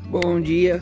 Bom dia.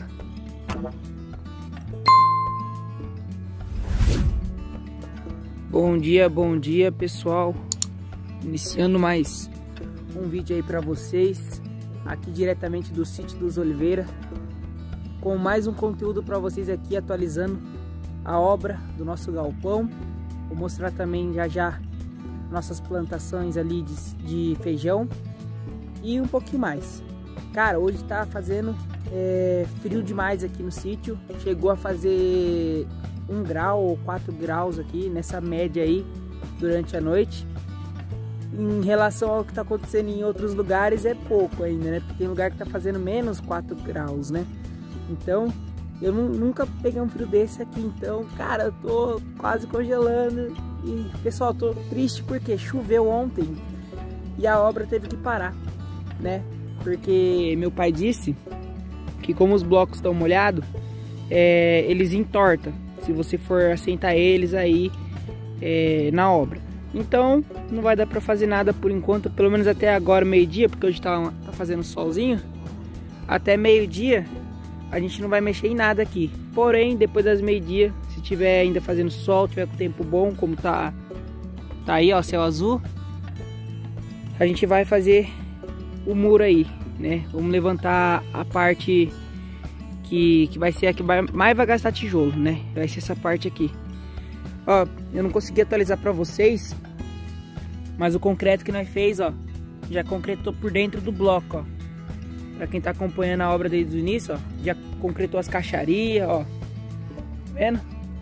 Bom dia pessoal. Iniciando mais um vídeo aí pra vocês, aqui diretamente do sítio dos Oliveira, com mais um conteúdo pra vocês aqui, atualizando a obra do nosso galpão. Vou mostrar também já nossas plantações ali de feijão e um pouquinho mais. Cara, hoje tá fazendo frio demais aqui no sítio. Chegou a fazer 1 grau ou 4 graus aqui, nessa média aí, durante a noite. Em relação ao que tá acontecendo em outros lugares, é pouco ainda, né? Porque tem lugar que tá fazendo menos 4 graus, né? Então, eu nunca peguei um frio desse aqui. Então, cara, eu tô quase congelando. E, pessoal, tô triste porque choveu ontem e a obra teve que parar, né? Porque meu pai disse que como os blocos estão molhados, eles entortam se você for assentar eles aí na obra. Então não vai dar pra fazer nada por enquanto, pelo menos até agora, meio-dia, porque hoje tá fazendo solzinho. Até meio-dia a gente não vai mexer em nada aqui. Porém, depois das meio-dia, se tiver ainda fazendo sol, tiver com tempo bom, como tá aí, ó, céu azul, a gente vai fazer o muro aí, né? Vamos levantar a parte que vai ser a que mais vai gastar tijolo, né? Vai ser essa parte aqui. Ó, eu não consegui atualizar pra vocês, mas o concreto que nós fez, ó, já concretou por dentro do bloco, ó. Pra quem tá acompanhando a obra desde o início, ó, já concretou as caixarias, ó. Tá vendo?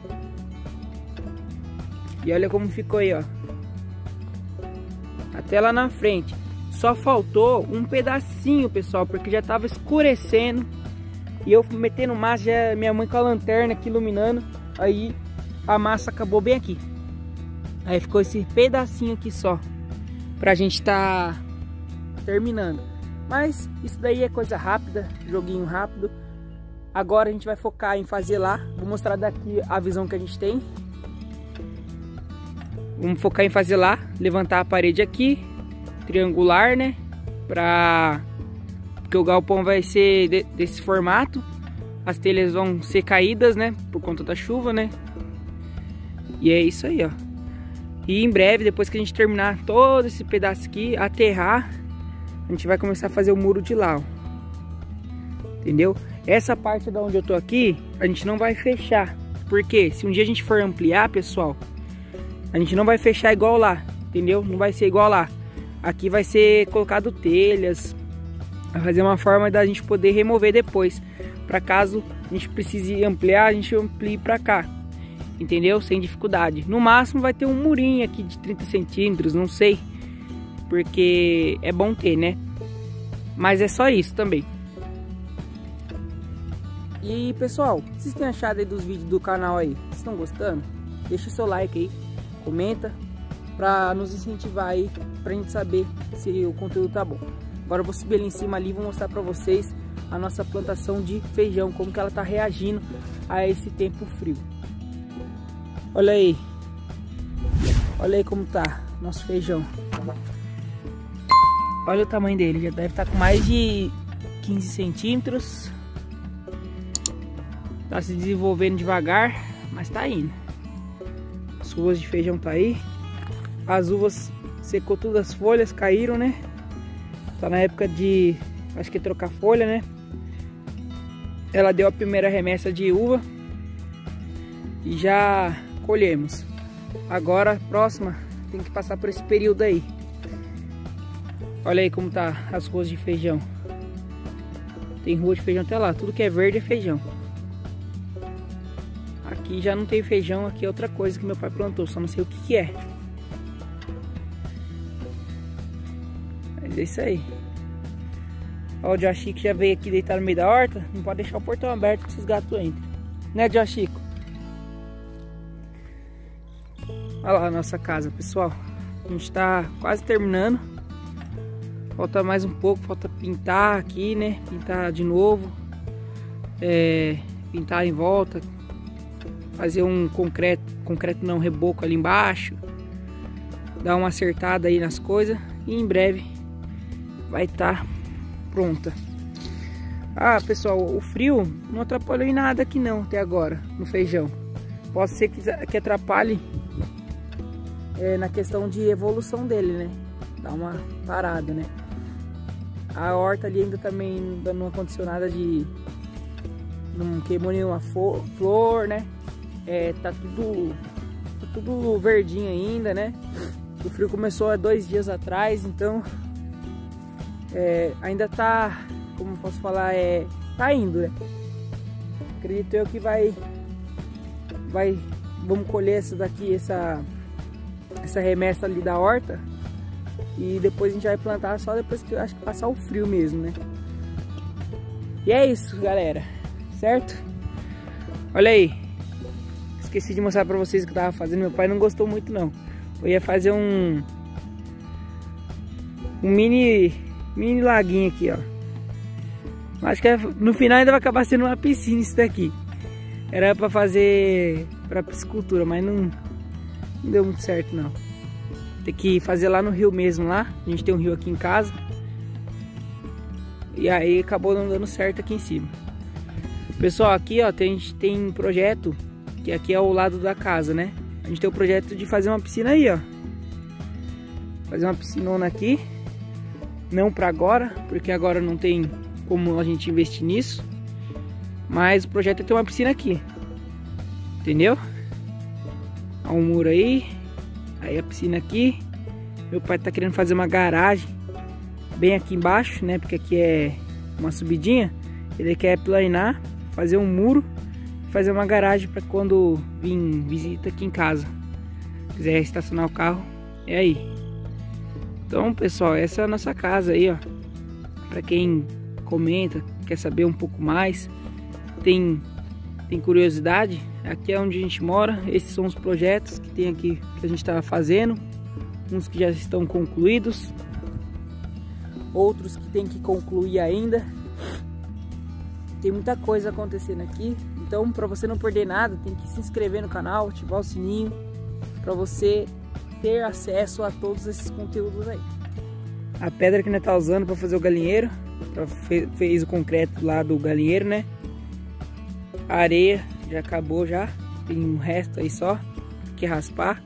E olha como ficou aí, ó. Até lá na frente. Só faltou um pedacinho, pessoal, porque já tava escurecendo. E eu metendo massa, já minha mãe com a lanterna aqui iluminando. Aí a massa acabou bem aqui. Aí ficou esse pedacinho aqui só, pra gente tá terminando. Mas isso daí é coisa rápida, joguinho rápido. Agora a gente vai focar em fazer lá. Vou mostrar daqui a visão que a gente tem. Vamos focar em fazer lá, levantar a parede aqui, triangular, né? Porque o galpão vai ser desse formato. As telhas vão ser caídas, né? Por conta da chuva, né? E é isso aí, ó. E em breve, depois que a gente terminar todo esse pedaço aqui, aterrar, a gente vai começar a fazer o muro de lá, ó. Entendeu? Essa parte da onde eu tô aqui, a gente não vai fechar. Porque se um dia a gente for ampliar, pessoal, a gente não vai fechar igual lá, entendeu? Não vai ser igual lá. Aqui vai ser colocado telhas. Vai fazer uma forma da gente poder remover depois. Para caso a gente precise ampliar, a gente amplie para cá. Entendeu? Sem dificuldade. No máximo vai ter um murinho aqui de 30 centímetros, não sei. Porque é bom ter, né? Mas é só isso também. E pessoal, o que vocês têm achado aí dos vídeos do canal aí? Vocês estão gostando? Deixa o seu like aí, comenta, pra nos incentivar aí, pra gente saber se o conteúdo tá bom. Agora eu vou subir ali em cima ali e vou mostrar pra vocês a nossa plantação de feijão, como que ela tá reagindo a esse tempo frio. Olha aí. Olha aí como tá nosso feijão. Olha o tamanho dele, já deve estar com mais de 15 centímetros. Tá se desenvolvendo devagar, mas tá indo. As ruas de feijão tá aí. As uvas secou todas as folhas, caíram, né? Tá na época de, acho que trocar folha, né? Ela deu a primeira remessa de uva e já colhemos. Agora a próxima tem que passar por esse período aí. Olha aí como tá as ruas de feijão. Tem rua de feijão até lá, tudo que é verde é feijão. Aqui já não tem feijão, aqui é outra coisa que meu pai plantou, só não sei o que é. Mas é isso aí. Ó, o Jochico já veio aqui deitar no meio da horta. Não pode deixar o portão aberto que esses gatos entram, né, Jochico? Olha lá a nossa casa, pessoal. A gente tá quase terminando. Falta mais um pouco, falta pintar aqui, né? Pintar de novo. Pintar em volta. Fazer um concreto não, reboco ali embaixo. Dar uma acertada aí nas coisas. E em breve vai estar pronta. Ah, pessoal, o frio não atrapalhou em nada aqui não, até agora, no feijão. Pode ser que atrapalhe na questão de evolução dele, né? Dá uma parada, né? A horta ali ainda também não aconteceu nada de... Não queimou nenhuma flor, né? Tá tudo verdinho ainda, né? O frio começou há 2 dias atrás, então... ainda tá... Como posso falar, tá indo, né? Acredito eu que vamos colher essa remessa ali da horta e depois a gente vai plantar só depois que eu acho que passar o frio mesmo, né? E é isso, galera, certo? Olha aí, esqueci de mostrar pra vocês o que eu tava fazendo. Meu pai não gostou muito não. Eu ia fazer um mini laguinho aqui, ó. Acho que no final ainda vai acabar sendo uma piscina isso daqui. Era pra fazer pra piscicultura, mas não deu muito certo não. Tem que fazer lá no rio mesmo lá. A gente tem um rio aqui em casa. E aí acabou não dando certo aqui em cima. Pessoal, aqui ó, a gente tem um projeto que aqui é ao lado da casa, né? A gente tem o projeto de fazer uma piscina aí, ó. Fazer uma piscinona aqui. Não pra agora, porque agora não tem como a gente investir nisso. Mas o projeto é ter uma piscina aqui. Entendeu? Há um muro aí. Aí a piscina aqui. Meu pai tá querendo fazer uma garagem bem aqui embaixo, né? Porque aqui é uma subidinha. Ele quer planar, fazer um muro, fazer uma garagem para quando vir visita aqui em casa. Quiser estacionar o carro, é aí. Então, pessoal, essa é a nossa casa aí, ó. Para quem comenta, quer saber um pouco mais, tem curiosidade, aqui é onde a gente mora. Esses são os projetos que tem aqui, que a gente está fazendo. Uns que já estão concluídos, outros que tem que concluir ainda. Tem muita coisa acontecendo aqui. Então, para você não perder nada, tem que se inscrever no canal, ativar o sininho, para você ter acesso a todos esses conteúdos aí. A pedra que nós tá usando para fazer o galinheiro, fez o concreto lá do galinheiro, né? A areia já acabou já, tem um resto aí só que raspar.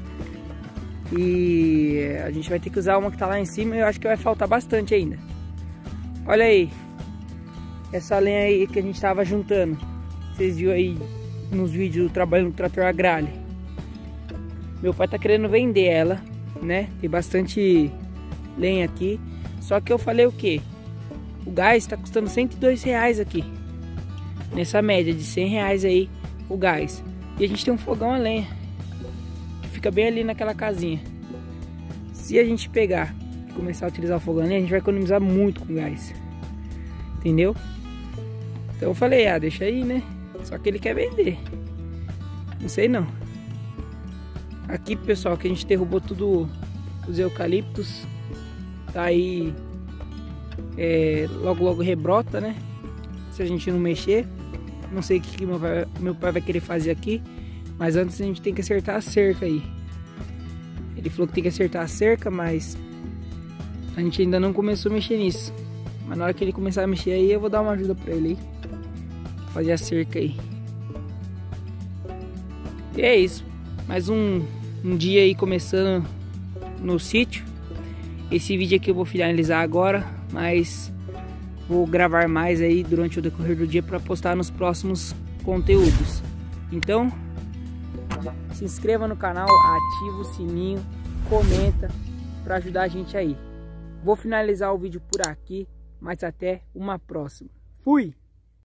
E a gente vai ter que usar uma que tá lá em cima. Eu acho que vai faltar bastante ainda. Olha aí, essa lenha aí que a gente tava juntando, vocês viram aí nos vídeos trabalhando no trator agrale. Meu pai tá querendo vender ela, né? Tem bastante lenha aqui. Só que eu falei o que? O gás tá custando R$102 aqui. Nessa média de R$100 aí o gás. E a gente tem um fogão a lenha que fica bem ali naquela casinha. Se a gente pegar e começar a utilizar o fogão a lenha, a gente vai economizar muito com gás. Entendeu? Então eu falei, deixa aí, né? Só que ele quer vender. Não sei não. Aqui, pessoal, que a gente derrubou tudo os eucaliptos. Tá aí, logo rebrota, né? Se a gente não mexer. Não sei o que meu pai vai querer fazer aqui. Mas antes a gente tem que acertar a cerca aí. Ele falou que tem que acertar a cerca, mas a gente ainda não começou a mexer nisso. Mas na hora que ele começar a mexer aí, eu vou dar uma ajuda pra ele aí. Fazer a cerca aí. E é isso. Mais um dia aí começando no sítio. Esse vídeo aqui eu vou finalizar agora, mas vou gravar mais aí durante o decorrer do dia para postar nos próximos conteúdos. Então, se inscreva no canal, ativa o sininho, comenta para ajudar a gente aí. Vou finalizar o vídeo por aqui, mas até uma próxima. Fui!